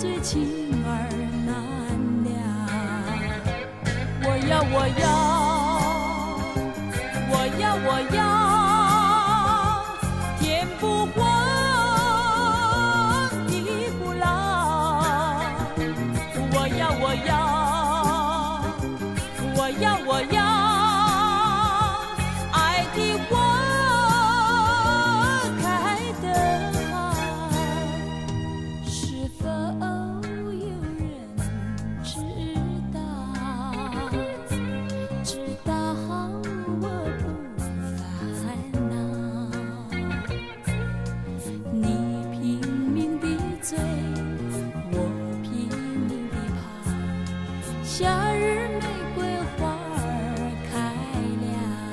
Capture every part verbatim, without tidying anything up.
醉情儿难了。我要我要我要我要天不荒地不老。我要我要我要我要爱的花开得好。是否有人知道知道我不烦恼。你拼命地追，我拼命地跑，夏日玫瑰花儿开了。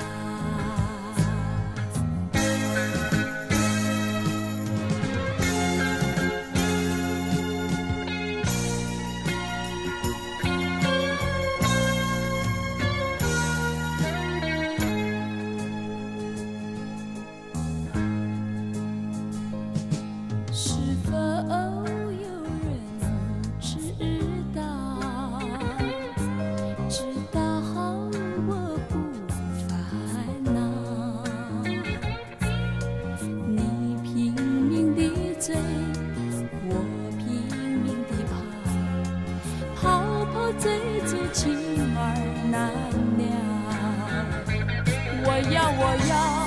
是否有人知道知道我不烦恼。你拼命地追，我拼命地跑，跑跑追逐情儿难了。我要我要